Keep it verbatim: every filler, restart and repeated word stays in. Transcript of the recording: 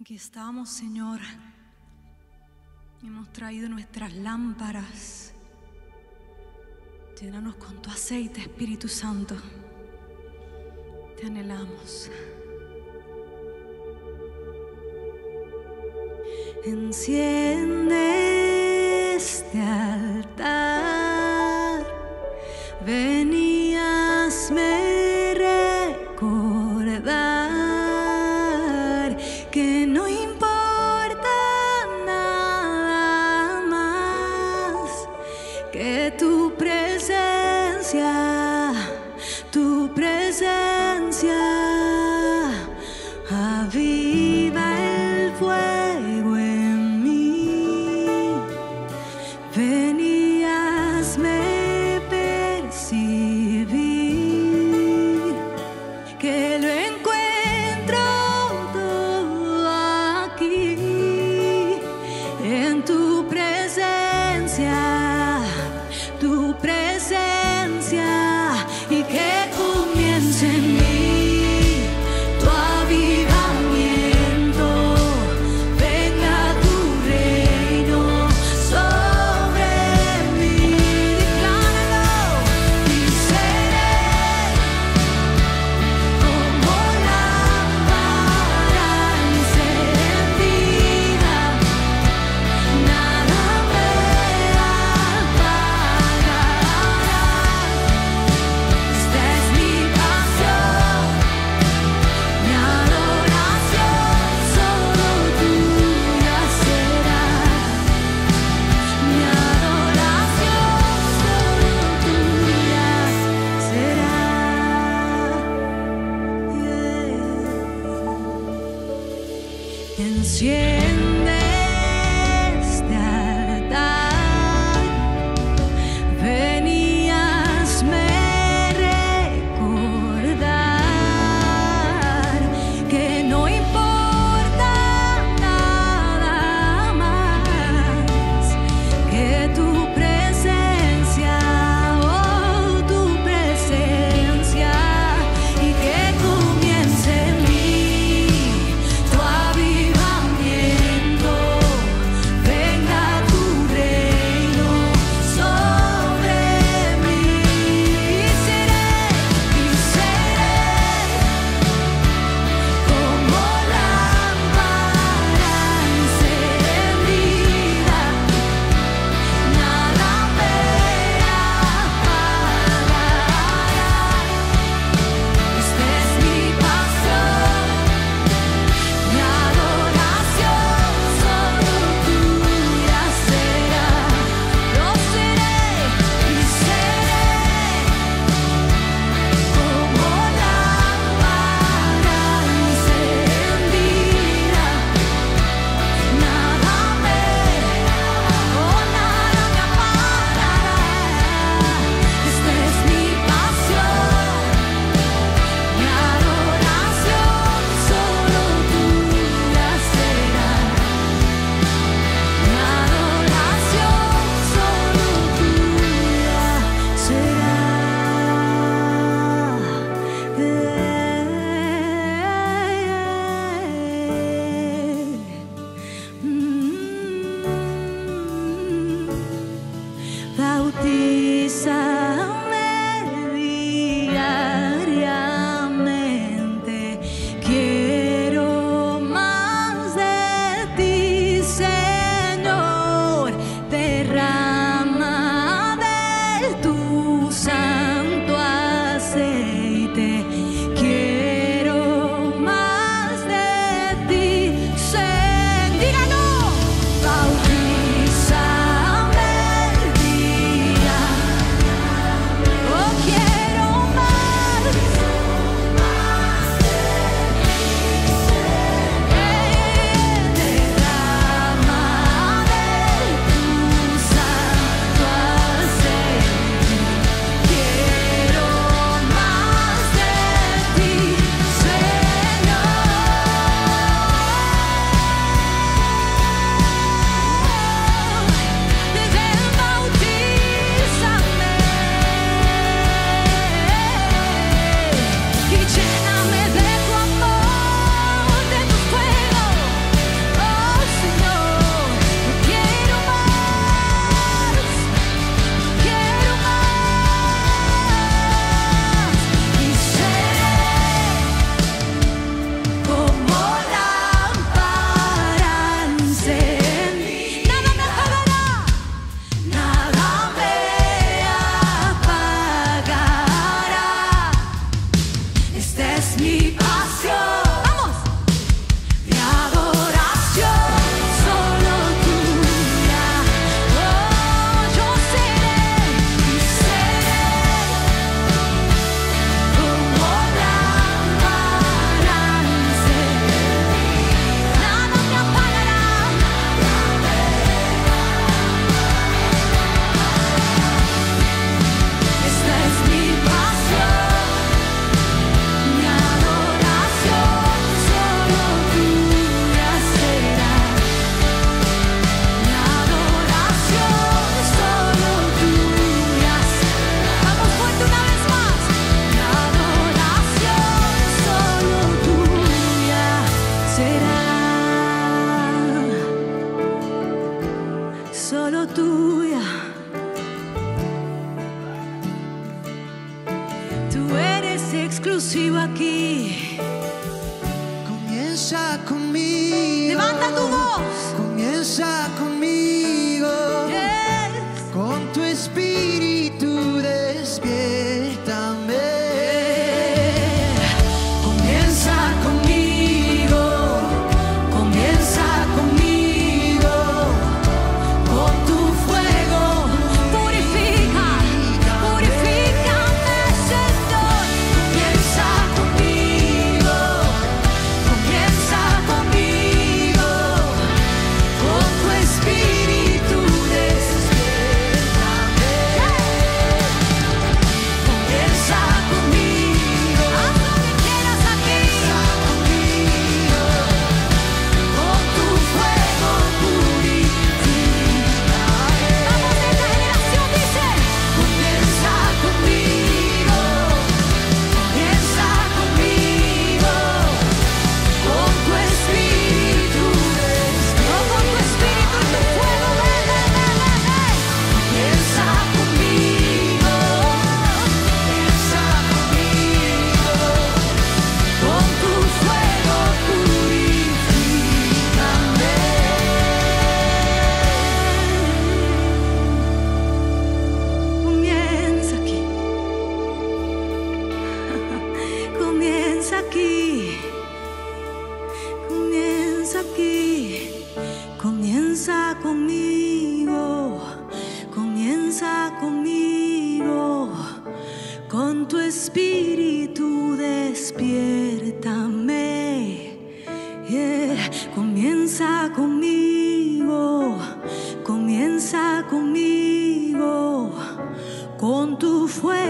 Aquí estamos, Señor. Hemos traído nuestras lámparas. Llénanos con tu aceite, Espíritu Santo. Te anhelamos. Enciende este altar. Ven y hazme recordar que no importa nada más que tu presencia, tu presencia. Aviva el fuego en mí. Ven y hazme percibir que lo encuentro todo aquí en tu presencia, tu presencia, y que comience en mí tu avivamiento. Venga tu reino sobre mí. Decláralo. Y seré como lámpara encendida, nada me apagará. Esta es mi pasión, mi adoración, solo tuya será. Mi adoración, solo tuya será. Yeah. Enciende este altar. Ven y hazme recordar que no importa nada más que tu presencia, oh, tu presencia, y que comience en mí tu avivamiento. será solo tuya. Tú eres exclusivo aquí. Comienza conmigo. Levanta tu voz. Comienza conmigo. Yes. Con tu espíritu despiértame. Comienza conmigo, comienza conmigo, con tu fuego, purifica, purifícame, Señor. Comienza conmigo, comienza conmigo, con tu espíritu despiértame. Comienza conmigo, haz lo que quieras aquí. Con tu fuego purifícame. Vamos, esta generación dice: comienza conmigo, comienza conmigo, con tu espíritu, oh, con tu espíritu y tu fuego, ven, ven, ven, ven, ven. Comienza conmigo, comienza conmigo, con tu fuego purifícame. Comienza aquí, comienza aquí, comienza aquí, comienza conmigo, comienza conmigo, con tu espíritu despiértame. Yeah. Comienza conmigo, comienza conmigo, con tu fuego